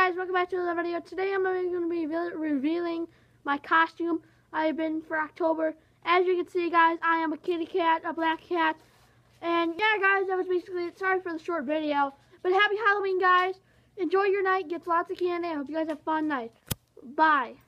guys, welcome back to another video. Today I'm going to be revealing my costume I've been for October. As you can see, guys, I am a kitty cat, a black cat. And yeah, guys, that was basically it. Sorry for the short video. But happy Halloween, guys. Enjoy your night. Get lots of candy. I hope you guys have a fun night. Bye.